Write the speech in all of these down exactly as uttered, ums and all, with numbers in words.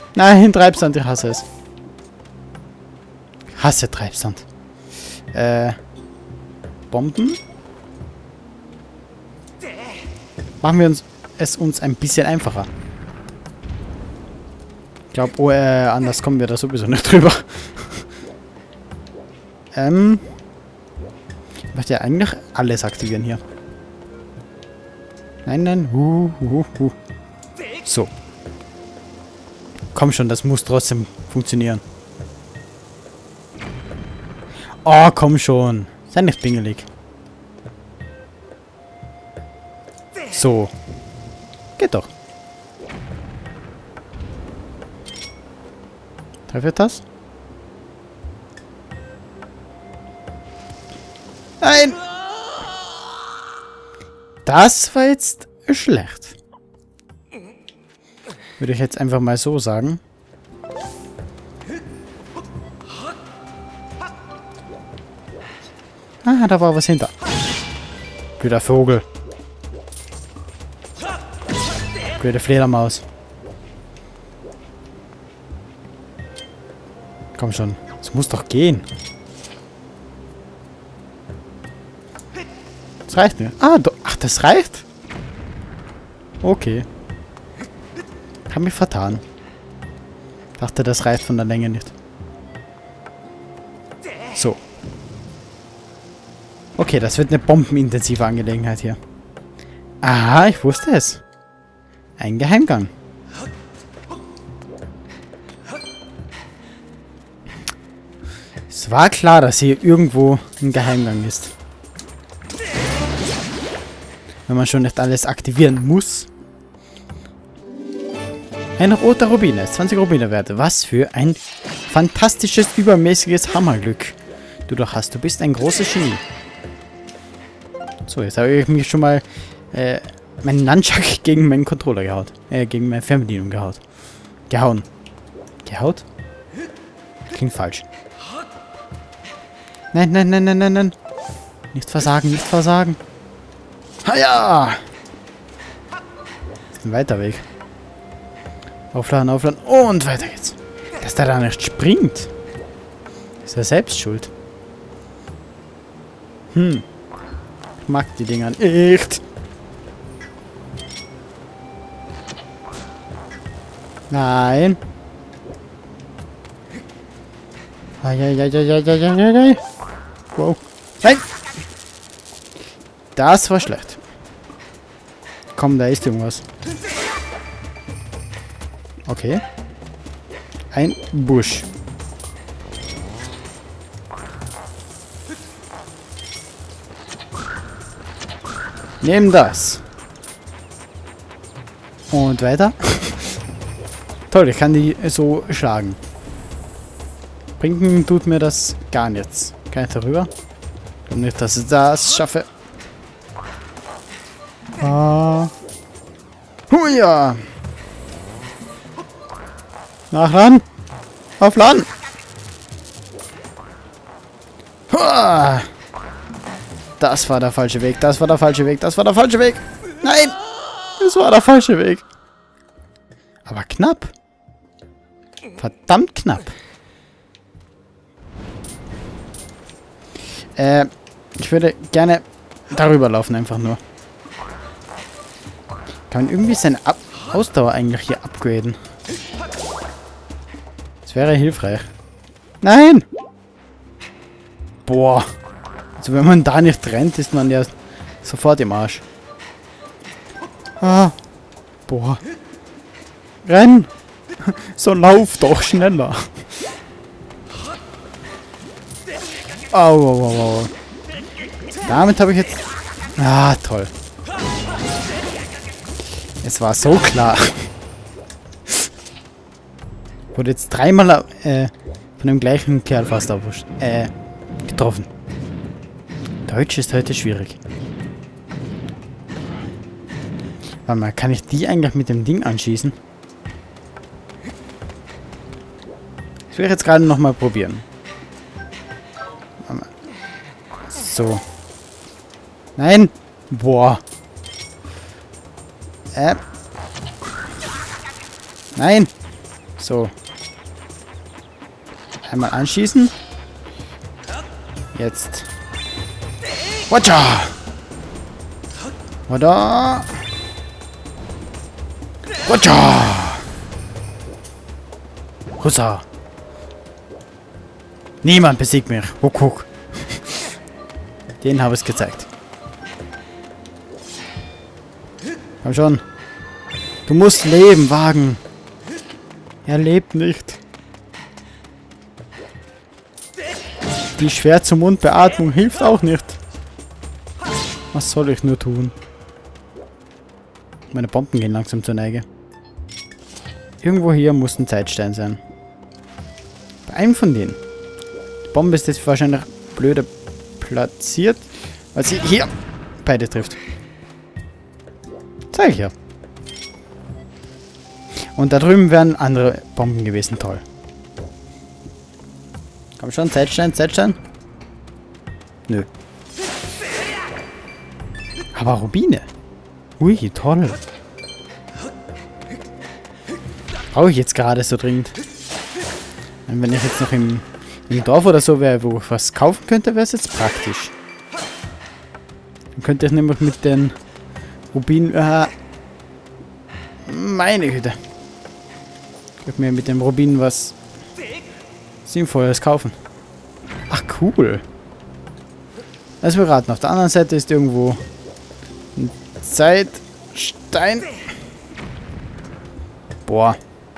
Nein, Treibsand, ich hasse es. Ich hasse Treibsand. Äh. Bomben? Machen wir uns es uns ein bisschen einfacher. Ich glaube, oh, äh, anders kommen wir da sowieso nicht drüber. ähm. Ich möchte ja eigentlich alles aktivieren hier. Nein, nein. Hu, hu, hu. So. Komm schon, das muss trotzdem funktionieren. Oh, komm schon. Sei nicht pingelig. So. Geht doch. Treffe ich das? Nein! Das war jetzt schlecht. Würde ich jetzt einfach mal so sagen. Ah, da war was hinter. Blöder Vogel. Blöde Fledermaus. Komm schon. Es muss doch gehen. Das reicht mir. Ah, do, ach, das reicht? Okay. Hab mich vertan. Dachte, das reicht von der Länge nicht. So. Okay, das wird eine bombenintensive Angelegenheit hier. Aha, ich wusste es. Ein Geheimgang. Es war klar, dass hier irgendwo ein Geheimgang ist. Wenn man schon nicht alles aktivieren muss. Ein roter Rubin ist zwanzig Rubine-Werte. Was für ein fantastisches, übermäßiges Hammerglück du doch hast. Du bist ein großes Genie. So, jetzt habe ich mich schon mal äh, meinen Nunchuck gegen meinen Controller gehaut. Äh, gegen meine Fernbedienung gehaut. Gehauen. Gehaut? Klingt falsch. Nein, nein, nein, nein, nein, nein. Nicht versagen, nicht versagen. Haja! Ist ein weiter Weg. Aufladen, aufladen und weiter geht's. Dass der da nicht springt. Ist er selbst schuld. Hm. Ich mag die Dinger nicht. Nein. Eieieiei. Wow. Nein. Das war schlecht. Komm, da ist irgendwas. Okay. Ein Busch. Nehmen das. Und weiter. Toll, ich kann die so schlagen. Bringen tut mir das gar nichts. Kann ich darüber? Ich glaube nicht, dass ich das schaffe. Ah. Huja! Nachladen! Aufladen! Hua! Das war der falsche Weg, das war der falsche Weg, das war der falsche Weg! Nein! Das war der falsche Weg! Aber knapp! Verdammt knapp! Äh, ich würde gerne darüber laufen, einfach nur. Kann man irgendwie seine Ab Ausdauer eigentlich hier upgraden? Das wäre hilfreich. Nein! Boah. Also wenn man da nicht rennt, ist man ja sofort im Arsch. Ah. Boah. Renn! So lauf doch schneller. Au, au, au, au. Damit habe ich jetzt... Ah, toll. Es war so klar. Wurde jetzt dreimal äh, von dem gleichen Kerl fast erwischt. Äh, getroffen. Deutsch ist heute schwierig. Warte mal, kann ich die eigentlich mit dem Ding anschießen? Das will ich jetzt gerade nochmal probieren. So. Nein! Boah. Äh. Nein! So. Einmal anschießen. Jetzt. Watcha! Oder? Watcha! Hussa! Niemand besiegt mich. Huck, huck. Den habe ich gezeigt. Komm schon. Du musst Leben wagen. Er lebt nicht. Die schwer zum Mund Beatmung hilft auch nicht. Was soll ich nur tun? Meine Bomben gehen langsam zur Neige. Irgendwo hier muss ein Zeitstein sein. Bei einem von denen. Die Bombe ist jetzt wahrscheinlich blöder platziert, weil sie hier beide trifft. Zeig ich ja. Und da drüben wären andere Bomben gewesen. Toll. Komm schon, Zeitstein, Zeitstein. Nö. Aber Rubine. Ui, toll. Brauche ich jetzt gerade so dringend. Und wenn ich jetzt noch im, im Dorf oder so wäre, wo ich was kaufen könnte, wäre es jetzt praktisch. Dann könnte ich nämlich mit den Rubinen... Äh, meine Güte. Ich könnte mir mit dem Rubin was Sinnvolles kaufen. Ach, cool. Lass mich raten. Auf der anderen Seite ist irgendwo ein Zeitstein. Boah.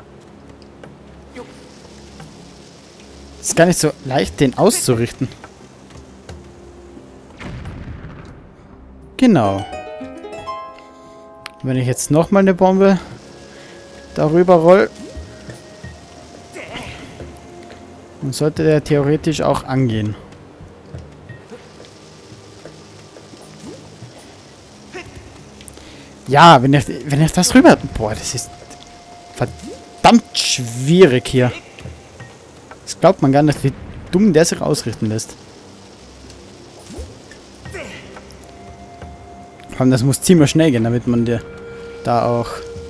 Ist gar nicht so leicht, den auszurichten. Genau. Wenn ich jetzt nochmal eine Bombe darüber roll, dann sollte der theoretisch auch angehen. Ja, wenn ich, wenn ich das rüber... Boah, das ist verdammt schwierig hier. Das glaubt man gar nicht, wie dumm der sich ausrichten lässt. Vor allem, das muss ziemlich schnell gehen, damit man dir da auch...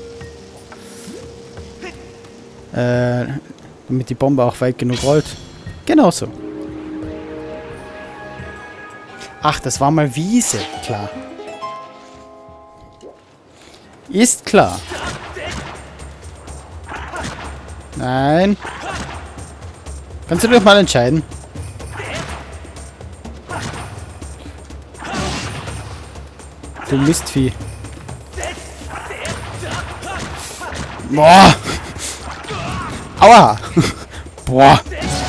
Äh, damit die Bombe auch weit genug rollt. Genau so. Ach, das war mal Wiese. Klar. Ist klar. Nein. Kannst du dich mal entscheiden? Du Mistvieh. Boah. Aua. Boah.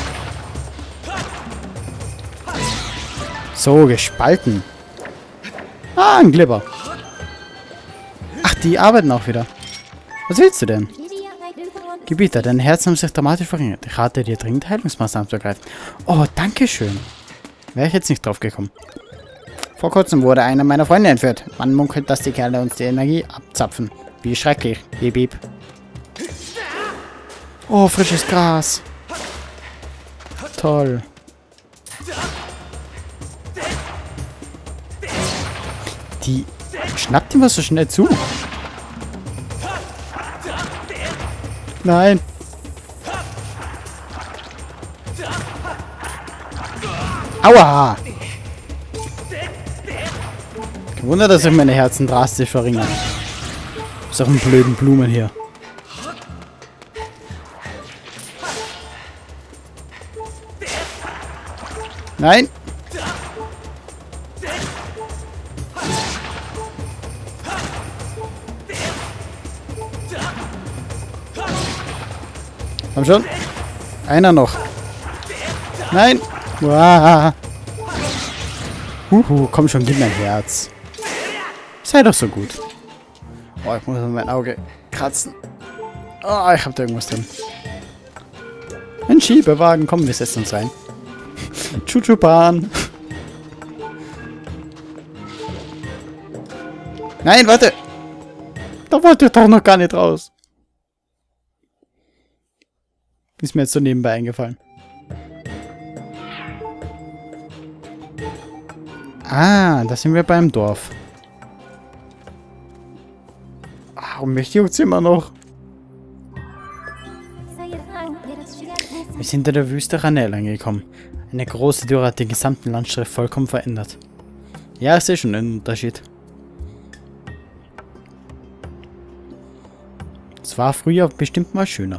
So, gespalten. Ah, ein Glibber. Ach, die arbeiten auch wieder. Was willst du denn? Gebieter, deine Herzen haben sich dramatisch verringert. Ich rate dir dringend, Heilungsmaßnahmen zu ergreifen. Oh, danke schön. Wäre ich jetzt nicht drauf gekommen. Vor kurzem wurde einer meiner Freunde entführt. Man munkelt, dass die Kerle uns die Energie abzapfen. Wie schrecklich. Piep, piep. Oh, frisches Gras. Toll. Die schnappt immer so schnell zu. Nein. Aua. Kein Wunder, dass sich meine Herzen drastisch verringern. So einen blöden Blumen hier. Nein. Komm schon. Einer noch. Nein. Uah. Huhu, komm schon, gib mir ein Herz. Sei doch so gut. Oh, ich muss mein Auge kratzen. Oh, ich hab da irgendwas drin. Ein Schiebewagen. Komm, wir setzen uns rein. Chuchu-Bahn. Nein, warte. Da wollte ich doch noch gar nicht raus. Ist mir jetzt so nebenbei eingefallen. Ah, da sind wir beim Dorf. Ah, und mich juckt's immer noch. Wir sind in der Wüste Ranel angekommen. Eine große Dürre hat den gesamten Landstrich vollkommen verändert. Ja, ich sehe schon einen Unterschied. Es war früher bestimmt mal schöner.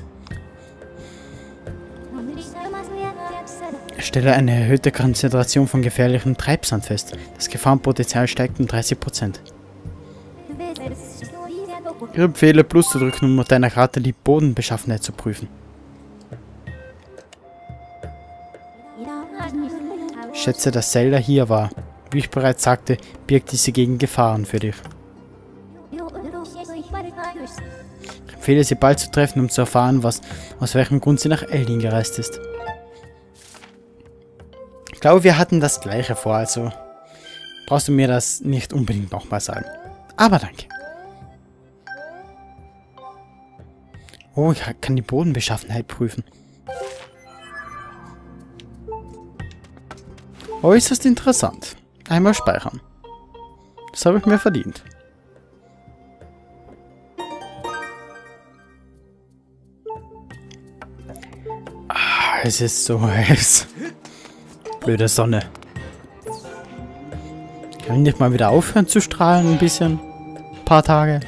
Ich stelle eine erhöhte Konzentration von gefährlichem Treibsand fest. Das Gefahrenpotenzial steigt um dreißig Prozent. Ich empfehle Plus zu drücken, um auf deiner Karte die Bodenbeschaffenheit zu prüfen. Ich schätze, dass Zelda hier war. Wie ich bereits sagte, birgt diese Gegend Gefahren für dich. Ich empfehle sie bald zu treffen, um zu erfahren, was, aus welchem Grund sie nach Eldin gereist ist. Ich glaube, wir hatten das gleiche vor, also brauchst du mir das nicht unbedingt nochmal sagen. Aber danke. Oh, ich kann die Bodenbeschaffenheit prüfen. Äußerst interessant. Einmal speichern. Das habe ich mir verdient. Ah, es ist so heiß. Blöde Sonne. Kann ich nicht mal wieder aufhören zu strahlen ein bisschen? Ein paar Tage.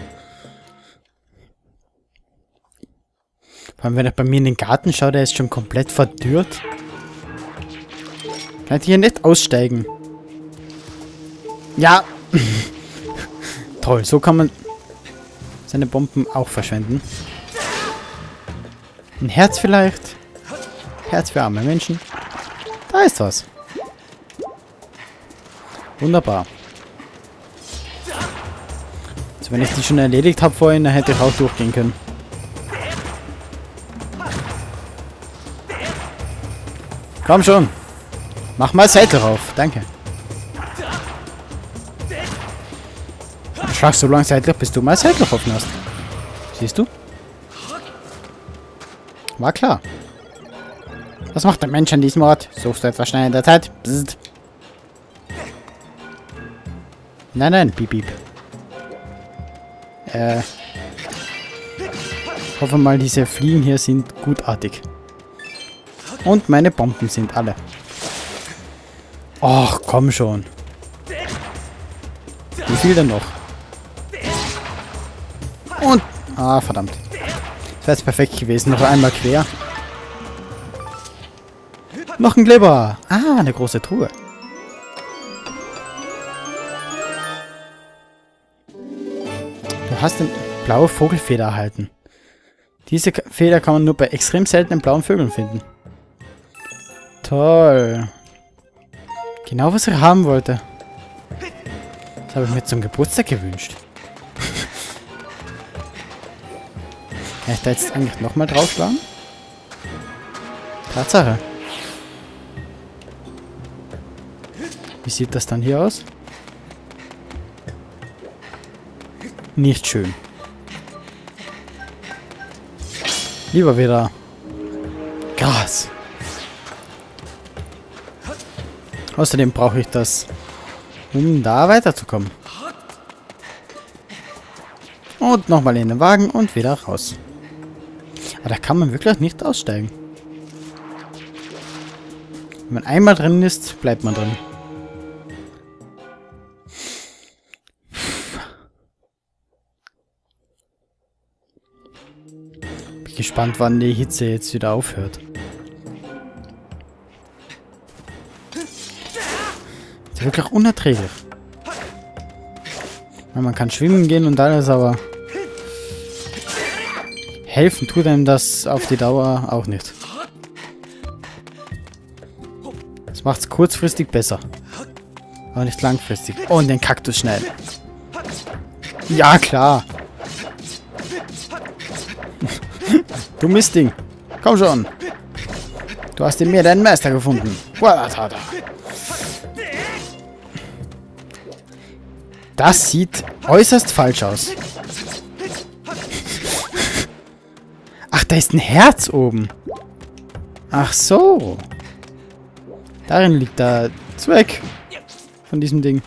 Vor allem, wenn ich bei mir in den Garten schaue, der ist schon komplett verdürrt. Kann ich hier nicht aussteigen? Ja. Toll, so kann man seine Bomben auch verschwenden. Ein Herz vielleicht? Herz für arme Menschen. Da ist was. Wunderbar. Also wenn ich die schon erledigt habe vorhin, dann hätte ich auch durchgehen können. Komm schon. Mach mal Seite rauf. Danke. Schlag so lange seitlich, bis du mal seitlich offen hast. Siehst du? War klar. Was macht der Mensch an diesem Ort? Suchst du etwas schnell in der Zeit? Bzzzt. Nein, nein, piep, piep. Äh. Ich hoffe mal, diese Fliegen hier sind gutartig. Und meine Bomben sind alle. Och, komm schon. Wie viel denn noch? Und... Ah, verdammt. Das wäre jetzt perfekt gewesen. Noch einmal quer. Noch ein Kleber. Ah, eine große Truhe. Du hast eine blaue Vogelfeder erhalten. Diese Feder kann man nur bei extrem seltenen blauen Vögeln finden. Toll. Genau, was ich haben wollte. Das habe ich mir zum Geburtstag gewünscht. Kann ich da jetzt eigentlich nochmal draufschlagen? Tatsache. Wie sieht das dann hier aus? Nicht schön. Lieber wieder Gras. Außerdem brauche ich das, um da weiterzukommen. Und nochmal in den Wagen und wieder raus. Aber da kann man wirklich nicht aussteigen. Wenn man einmal drin ist, bleibt man drin. Bin gespannt, wann die Hitze jetzt wieder aufhört. Ist wirklich unerträglich. Ja, man kann schwimmen gehen und alles, aber helfen tut einem das auf die Dauer auch nicht. Das macht es kurzfristig besser. Aber nicht langfristig. Oh, und den Kaktus schneiden. Ja, klar. Du Mistding. Komm schon. Du hast in mir deinen Meister gefunden. Das sieht äußerst falsch aus. Ach, da ist ein Herz oben. Ach so. Darin liegt der Zweck von diesem Ding.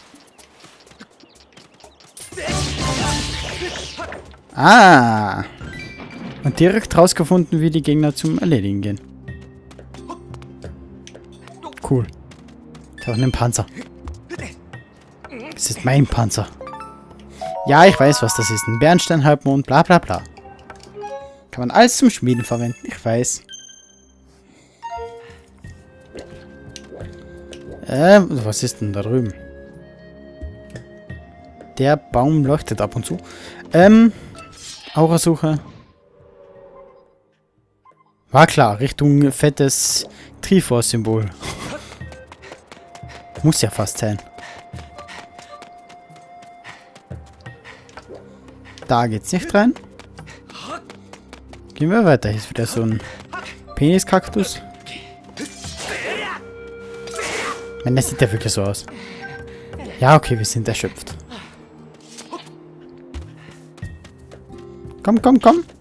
Ah. Und direkt rausgefunden, wie die Gegner zum Erledigen gehen. Cool. Ich habe einen Panzer. Das ist mein Panzer. Ja, ich weiß, was das ist. Ein Bernstein-Halbmond, bla bla bla. Kann man alles zum Schmieden verwenden. Ich weiß. Äh, was ist denn da drüben? Der Baum leuchtet ab und zu. Ähm, Aurasuche. War klar, Richtung fettes Triforce-Symbol. Muss ja fast sein. Da geht's nicht rein. Gehen wir weiter. Hier ist wieder so ein Peniskaktus. Nein, das sieht ja wirklich so aus. Ja, okay, wir sind erschöpft. Komm, komm, komm.